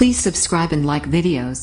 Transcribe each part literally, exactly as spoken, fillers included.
Please subscribe and like videos.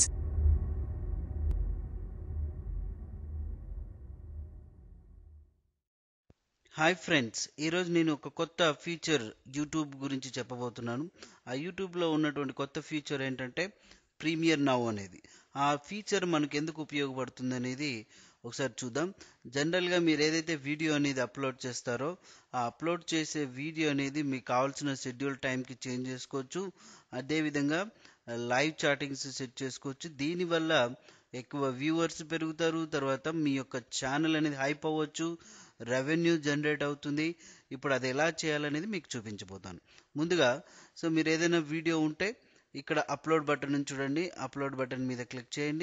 Hi friends, ఈరోజు నేను ఒక కొత్త ఫీచర్ యూట్యూబ్ గురించి చెప్పబోతున్నాను. ఆ యూట్యూబ్లో ఉన్నటువంటి కొత్త ఫీచర్ ఏంటంటే ప్రీమియర్ నౌ అనేది. ఆ ఫీచర్ మనకు ఎందుకు ఉపయోగపడుతుంది అనేది ఒకసారి చూద్దాం. జనరల్గా మీరు ఏదైతే వీడియో అనేది అప్లోడ్ చేస్తారో ఆ అప్లోడ్ చేసే వీడియో అనేది మీకు కావాల్సిన షెడ్యూల్ టైంకి చేంజ్ చేసుకోవచ్చు. అదేవిధంగా లైవ్ చాటింగ్స్ సెట్ చేసుకోవచ్చు. దీనివల్ల ఎక్కువ వ్యూవర్స్ పెరుగుతారు. తర్వాత మీ యొక్క ఛానల్ అనేది హైప్ అవ్వచ్చు, రెవెన్యూ జనరేట్ అవుతుంది. ఇప్పుడు అది ఎలా చేయాలనేది మీకు చూపించబోతాను. ముందుగా సో మీరు ఏదైనా వీడియో ఉంటే ఇక్కడ అప్లోడ్ బటన్ నుంచి చూడండి. అప్లోడ్ బటన్ మీద క్లిక్ చేయండి.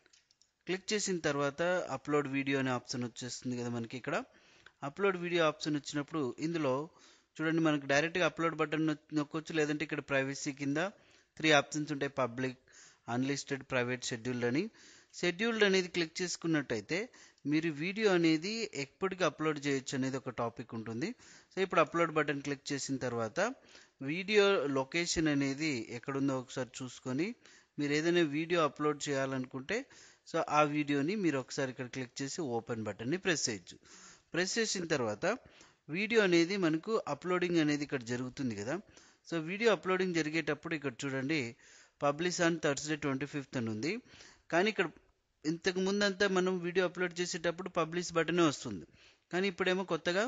క్లిక్ చేసిన తర్వాత అప్లోడ్ వీడియో అనే ఆప్షన్ వచ్చేస్తుంది కదా మనకి. ఇక్కడ అప్లోడ్ వీడియో ఆప్షన్ వచ్చినప్పుడు ఇందులో చూడండి మనకి డైరెక్ట్గా అప్లోడ్ బటన్ నొక్కొచ్చు, లేదంటే ఇక్కడ ప్రైవసీ కింద త్రీ ఆప్షన్స్ ఉంటాయి: పబ్లిక్, అన్లిస్టెడ్, ప్రైవేట్, షెడ్యూల్డ్ అని. షెడ్యూల్డ్ అనేది క్లిక్ చేసుకున్నట్టయితే మీరు వీడియో అనేది ఎప్పటికీ అప్లోడ్ చేయొచ్చు అనేది ఒక టాపిక్ ఉంటుంది. సో ఇప్పుడు అప్లోడ్ బటన్ క్లిక్ చేసిన తర్వాత వీడియో లొకేషన్ అనేది ఎక్కడుందో ఒకసారి చూసుకొని మీరు ఏదైనా వీడియో అప్లోడ్ చేయాలనుకుంటే సో ఆ వీడియోని మీరు ఒకసారి ఇక్కడ క్లిక్ చేసి ఓపెన్ బటన్ని ప్రెస్ చేయొచ్చు. ప్రెస్ చేసిన తర్వాత వీడియో అనేది మనకు అప్లోడింగ్ అనేది ఇక్కడ జరుగుతుంది కదా. సో వీడియో అప్లోడింగ్ జరిగేటప్పుడు ఇక్కడ చూడండి publish on Thursday twenty fifth అని ఉంది. కానీ ఇక్కడ ఇంతకు ముందంతా మనం వీడియో అప్లోడ్ చేసేటప్పుడు పబ్లిష్ బటనే వస్తుంది. కానీ ఇప్పుడేమో కొత్తగా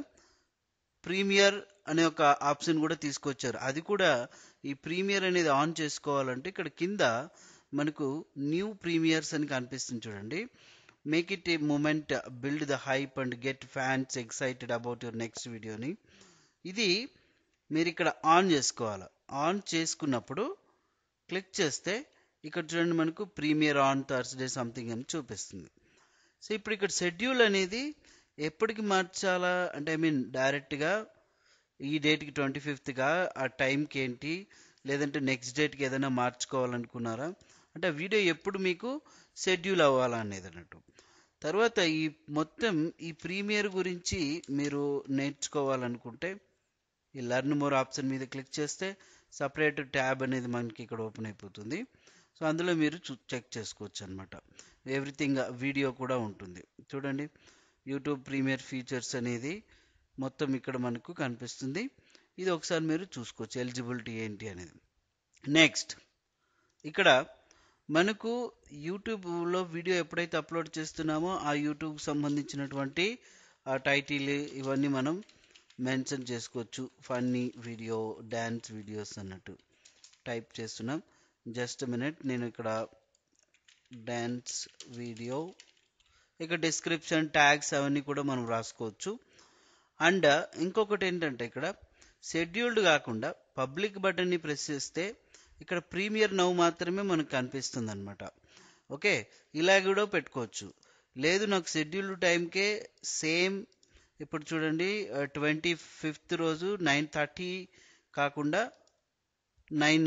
ప్రీమియర్ అనే ఒక ఆప్షన్ కూడా తీసుకొచ్చారు. అది కూడా ఈ ప్రీమియర్ అనేది ఆన్ చేసుకోవాలంటే ఇక్కడ కింద మనకు న్యూ ప్రీమియర్స్ అని కనిపిస్తుంది చూడండి. Make it a moment, build the hype and get fans excited about your next వీడియోని. ఇది మీరు ఇక్కడ ఆన్ చేసుకోవాలి. ఆన్ చేసుకున్నప్పుడు క్లిక్ చేస్తే ఇక్కడ చూడండి మనకు ప్రీమియర్ ఆన్ థర్స్డే సంథింగ్ అని చూపిస్తుంది. సో ఇప్పుడు ఇక్కడ షెడ్యూల్ అనేది ఎప్పటికి మార్చాలా అంటే ఐ మీన్ డైరెక్ట్గా ఈ డేట్కి ట్వంటీ ఫిఫ్త్గా ఆ టైంకి ఏంటి, లేదంటే నెక్స్ట్ డేట్కి ఏదైనా మార్చుకోవాలనుకున్నారా అంటే వీడియో ఎప్పుడు మీకు షెడ్యూల్ అవ్వాలా అనేది అన్నట్టు. తర్వాత ఈ మొత్తం ఈ ప్రీమియర్ గురించి మీరు నేర్చుకోవాలనుకుంటే ఈ లెర్న్ మోర్ ఆప్షన్ మీద క్లిక్ చేస్తే సపరేట్ ట్యాబ్ అనేది మనకి ఇక్కడ ఓపెన్ అయిపోతుంది. సో అందులో మీరు చెక్ చేసుకోవచ్చు అనమాట. ఎవ్రీథింగ్ వీడియో కూడా ఉంటుంది చూడండి. యూట్యూబ్ ప్రీమియర్ ఫీచర్స్ అనేది మొత్తం ఇక్కడ మనకు కనిపిస్తుంది. ఇది ఒకసారి మీరు చూసుకోవచ్చు ఎలిజిబిలిటీ ఏంటి అనేది. నెక్స్ట్ ఇక్కడ మనకు యూట్యూబ్లో వీడియో ఎప్పుడైతే అప్లోడ్ చేస్తున్నామో ఆ యూట్యూబ్కి సంబంధించినటువంటి ఆ టైటిల్ ఇవన్నీ మనం మెన్షన్ చేసుకోవచ్చు. ఫన్నీ వీడియో, డ్యాన్స్ వీడియోస్ అన్నట్టు టైప్ చేస్తున్నాం. జస్ట్ మినిట్, నేను ఇక్కడ డ్యాన్స్ వీడియో, ఇక్కడ డిస్క్రిప్షన్, ట్యాగ్స్ అవన్నీ కూడా మనం రాసుకోవచ్చు. అండ్ ఇంకొకటి ఏంటంటే ఇక్కడ షెడ్యూల్డ్ కాకుండా పబ్లిక్ బటన్ని ప్రెస్ చేస్తే ఇక్కడ ప్రీమియర్ నౌ మాత్రమే మనకు కనిపిస్తుంది అనమాట. ఓకే, ఇలా కూడా పెట్టుకోవచ్చు. లేదు నాకు షెడ్యూల్డ్ టైంకే సేమ్ ఇప్పుడు చూడండి ట్వంటీ ఫిఫ్త్ రోజు నైన్ థర్టీ కాకుండా నైన్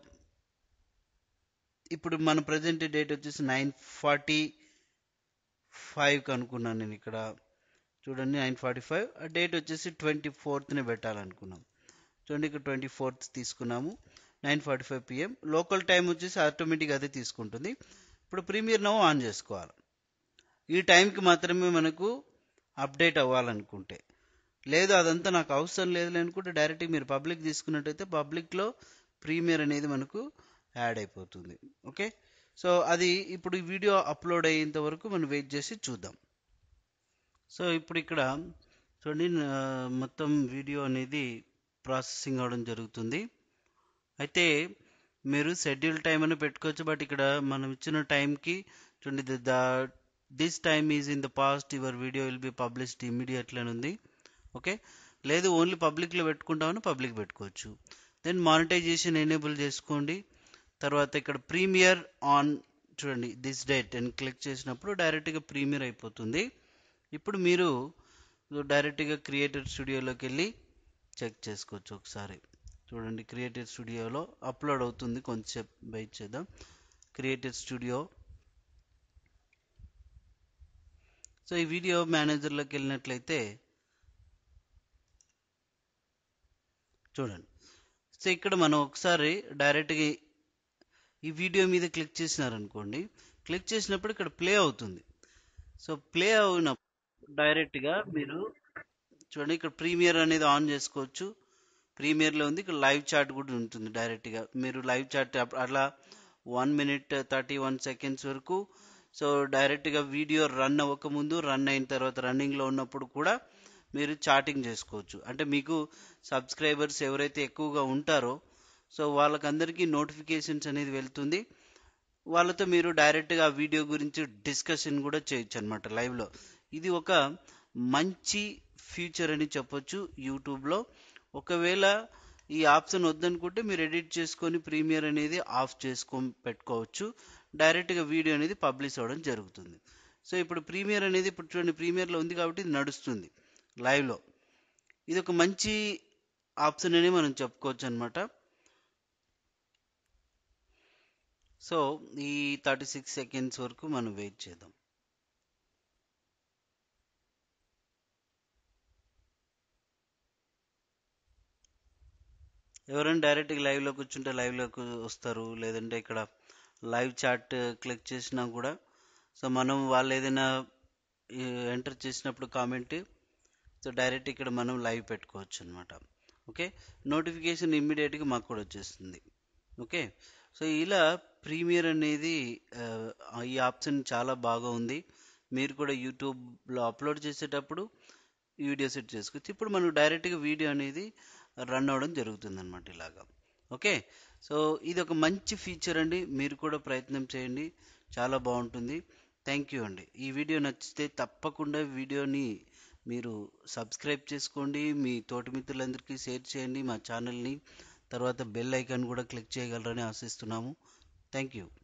ఇప్పుడు మన ప్రజెంట్ డేట్ వచ్చేసి నైన్ ఫార్టీ ఫైవ్కి అనుకున్నాను నేను. ఇక్కడ చూడండి నైన్ ఫార్టీ ఫైవ్ ఆ డేట్ వచ్చేసి ట్వంటీ ఫోర్త్ని పెట్టాలనుకున్నాం. చూడండి ఇక్కడ ట్వంటీ ఫోర్త్ తీసుకున్నాము, nine forty five PM. Local time వచ్చేసి ఆటోమేటిక్గా అదే తీసుకుంటుంది. ఇప్పుడు ప్రీమియర్ నౌ ఆన్ చేసుకోవాలి. ఈ టైంకి మాత్రమే మనకు అప్డేట్ అవ్వాలనుకుంటే, లేదు అదంతా నాకు అవసరం లేదు అనుకుంటే డైరెక్ట్గా మీరు పబ్లిక్ తీసుకున్నట్టయితే పబ్లిక్లో ప్రీమియర్ అనేది మనకు యాడ్ అయిపోతుంది. ఓకే, సో అది ఇప్పుడు ఈ వీడియో అప్లోడ్ అయ్యేంత వరకు మనం వెయిట్ చేసి చూద్దాం. సో ఇప్పుడు ఇక్కడ చూడండి మొత్తం వీడియో అనేది ప్రాసెసింగ్ అవడం జరుగుతుంది. అయితే మీరు షెడ్యూల్ టైం అని పెట్టుకోవచ్చు, బట్ ఇక్కడ మనం ఇచ్చిన టైంకి చూడండి the this time is in the past, your video will be published immediately అని ఉంది. ఓకే, లేదు ఓన్లీ పబ్లిక్లో పెట్టుకుంటామని పబ్లిక్ పెట్టుకోవచ్చు. దెన్ మానిటైజేషన్ ఎనేబుల్ చేసుకోండి. తర్వాత ఇక్కడ ప్రీమియర్ ఆన్ చూడండి దిస్ డేట్ అని క్లిక్ చేసినప్పుడు డైరెక్ట్గా ప్రీమియర్ అయిపోతుంది. ఇప్పుడు మీరు డైరెక్ట్గా క్రియేటర్ స్టూడియోలోకి వెళ్ళి చెక్ చేసుకోవచ్చు. ఒకసారి చూడండి క్రియేటర్ స్టూడియోలో అప్లోడ్ అవుతుంది. కొంచెంసేపు వెయిట్ చేద్దాం. క్రియేటర్ స్టూడియో, సో ఈ వీడియో మేనేజర్లోకి వెళ్ళినట్లయితే చూడండి. సో ఇక్కడ మనం ఒకసారి డైరెక్ట్గా ఈ వీడియో మీద క్లిక్ చేసినారనుకోండి, క్లిక్ చేసినప్పుడు ఇక్కడ ప్లే అవుతుంది. సో ప్లే అవునప్పుడు డైరెక్ట్గా మీరు చూడండి, ఇక్కడ ప్రీమియర్ అనేది ఆన్ చేసుకోవచ్చు. ప్రీమియర్లో ఉంది, ఇక్కడ లైవ్ చాట్ కూడా ఉంటుంది. డైరెక్ట్గా మీరు లైవ్ చాట్ అట్లా one minute thirty one seconds వరకు, సో డైరెక్ట్గా వీడియో రన్ అవ్వకముందు, రన్ అయిన తర్వాత, రన్నింగ్లో ఉన్నప్పుడు కూడా మీరు చాటింగ్ చేసుకోవచ్చు. అంటే మీకు సబ్స్క్రైబర్స్ ఎవరైతే ఎక్కువగా ఉంటారో సో వాళ్ళకందరికీ నోటిఫికేషన్స్ అనేది వెళ్తుంది. వాళ్ళతో మీరు డైరెక్ట్గా ఆ వీడియో గురించి డిస్కషన్ కూడా చేయొచ్చు అనమాట లైవ్లో. ఇది ఒక మంచి ఫీచర్ అని చెప్పొచ్చు యూట్యూబ్లో. ఒకవేళ ఈ ఆప్షన్ వద్దనుకుంటే మీరు ఎడిట్ చేసుకొని ప్రీమియర్ అనేది ఆఫ్ చేసుకొని పెట్టుకోవచ్చు. డైరెక్ట్గా వీడియో అనేది పబ్లిష్ అవ్వడం జరుగుతుంది. సో ఇప్పుడు ప్రీమియర్ అనేది ఇప్పుడు చూడండి, ప్రీమియర్లో ఉంది కాబట్టి ఇది నడుస్తుంది లైవ్లో. ఇది ఒక మంచి ఆప్షన్ అని మనం చెప్పుకోవచ్చు అనమాట. సో ఈ థర్టీ సిక్స్ సెకండ్స్ వరకు మనం వెయిట్ చేద్దాం. ఎవరైనా డైరెక్ట్గా లైవ్లో కూర్చుంటే లైవ్లోకి వస్తారు, లేదంటే ఇక్కడ లైవ్ చాట్ క్లిక్ చేసినా కూడా సో మనం వాళ్ళు ఏదైనా ఎంటర్ చేసినప్పుడు కామెంట్, సో డైరెక్ట్ ఇక్కడ మనం లైవ్ పెట్టుకోవచ్చు అనమాట. ఓకే, నోటిఫికేషన్ ఇమ్మీడియట్గా మాకు కూడా వచ్చేస్తుంది. ఓకే, సో ఇలా ప్రీమియర్ అనేది ఆ, ఈ ఆప్షన్ చాలా బాగా ఉంది. మీరు కూడా యూట్యూబ్లో అప్లోడ్ చేసేటప్పుడు వీడియో సెట్ చేసుకోవచ్చు. ఇప్పుడు మనం డైరెక్ట్గా వీడియో అనేది రన్ అవ్వడం జరుగుతుంది అనమాట ఇలాగా. ఓకే, సో ఇది ఒక మంచి ఫీచర్ అండి, మీరు కూడా ప్రయత్నం చేయండి, చాలా బాగుంటుంది. థ్యాంక్ యూ అండి. ఈ వీడియో నచ్చితే తప్పకుండా వీడియోని మీరు సబ్స్క్రైబ్ చేసుకోండి, మీ తోటి మిత్రులందరికీ షేర్ చేయండి మా ఛానల్ని. తర్వాత బెల్ ఐకాన్ కూడా క్లిక్ చేయగలరని ఆశిస్తున్నాము. Thank you.